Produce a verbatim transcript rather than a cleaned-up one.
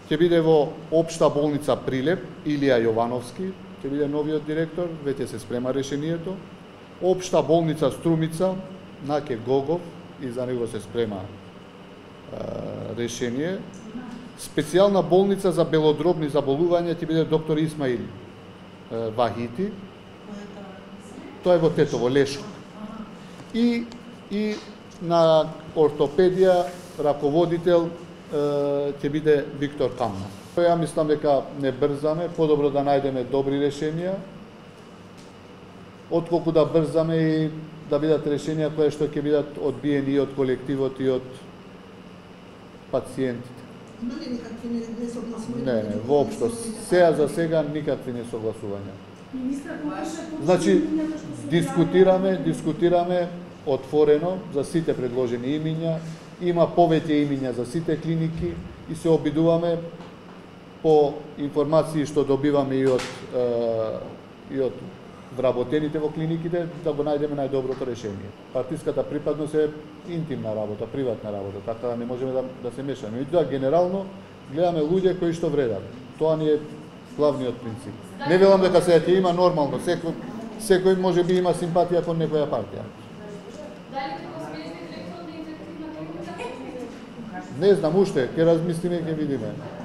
ќе биде во Општа болница Прилеп, Илија Јовановски, ќе биде новиот директор, веќе се спрема решението. Општа болница Струмица, Наке Гогов, и за него се спрема е, решение. Специјална болница за белодробни заболувања ќе биде доктор Исмаил е, Вахити. Тоа е во Тетово, Лешко. И, и на ортопедија раководител ќе биде Виктор Камна. Ја мислам дека не брзаме, подобро да најдеме добри решенија, отколку да брзаме и да бидат решенија кои што ќе бидат одбиени и од колективот и од пациентите. Има ли никакви несогласувања? Не, не, воопшто. Сеја за сега никакви несогласувања. Значи, дискутираме, дискутираме отворено за сите предложени имиња, има повеќе имиња за сите клиники и се обидуваме по информации што добиваме и од, е, и од вработените во клиниките да го најдеме најдоброто решение. Партиската припадност е интимна работа, приватна работа, така да не можеме да, да се мешаме. И тоа генерално гледаме луѓе кои што вредат. Тоа ни е главниот принцип. Не велам дека сега ќе има нормално, секој, секој може би има симпатија кон некоја партија. Не знам уште, ќе размислиме и ќе видиме.